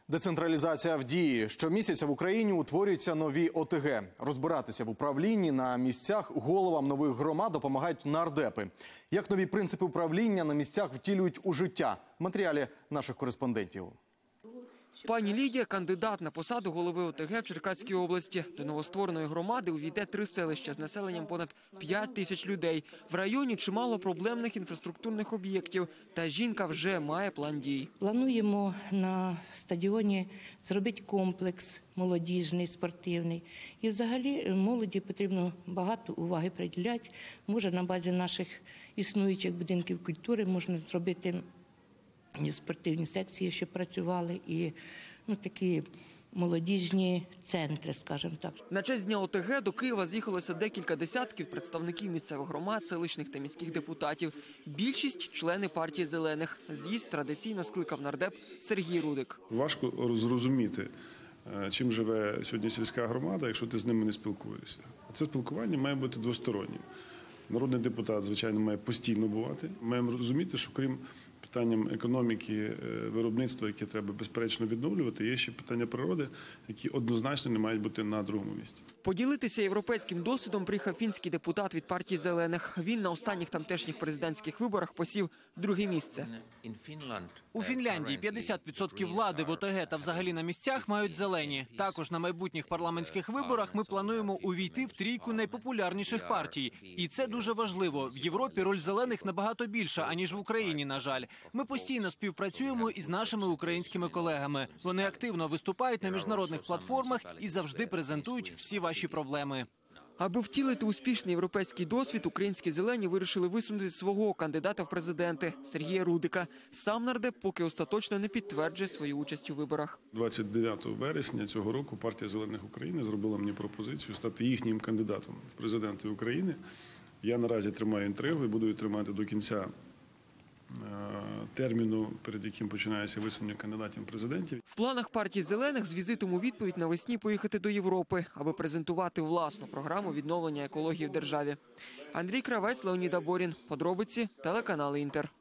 Децентралізація в дії. Щомісяця в Україні утворюються нові ОТГ. Розбиратися в управлінні на місцях головам нових громад допомагають нардепи. Як нові принципи управління на місцях втілюють у життя? В матеріалі наших кореспондентів. Пані Лідія – кандидат на посаду голови ОТГ в Черкаській області. До новоствореної громади увійде 3 селища з населенням понад 5 тисяч людей. В районі чимало проблемних інфраструктурних об'єктів. Та жінка вже має план дій. Плануємо на стадіоні зробити комплекс молодіжний, спортивний. І взагалі молоді потрібно багато уваги приділяти. Може на базі наших існуючих будинків культури можна зробити і спортивні секції, щоб працювали, і такі молодіжні центри, скажімо так. На честь Дня ОТГ до Києва з'їхалося декілька десятків представників місцевих громад, селищних та міських депутатів. Більшість – члени партії «Зелених». З'їзд традиційно скликав нардеп Сергій Рудик. Важко зрозуміти, чим живе сьогодні сільська громада, якщо ти з ними не спілкуєшся. Це спілкування має бути двостороннім. Народний депутат, звичайно, має постійно бувати. Маємо розуміти, що крім питанням економіки, виробництва, яке треба безперечно відновлювати, є ще питання природи, які однозначно не мають бути на другому місці. Поділитися європейським досвідом приїхав фінський депутат від партії «Зелених». Він на останніх тамтешніх президентських виборах посів 2-е місце. У Фінляндії 50% влади в ОТГ та взагалі на місцях мають зелені. Також на майбутніх парламентських виборах ми плануємо увійти в трійку найпопулярніших партій. І це дуже важливо. В Європі роль зелених набагато більша, аніж в Україні, на жаль. Ми постійно співпрацюємо із нашими українськими колегами. Вони активно виступають на міжнародних платформах і завжди презентують всі ваші проблеми. Аби втілити успішний європейський досвід, українські «Зелені» вирішили висунути свого кандидата в президенти – Сергія Рудика. Сам нардеп поки остаточно не підтверджує свою участь у виборах. 29 вересня цього року партія «Зелених України» зробила мені пропозицію стати їхнім кандидатом в президенти України. Я наразі тримаю інтригу і буду її тримати до кінця терміну, перед яким починається висунення кандидатів президентів. В планах партії «Зелених» з візитом у відповідь навесні поїхати до Європи, аби презентувати власну програму відновлення екології в державі. Андрій Кравець, Леонід Аборін. Подробиці – телеканал «Інтер».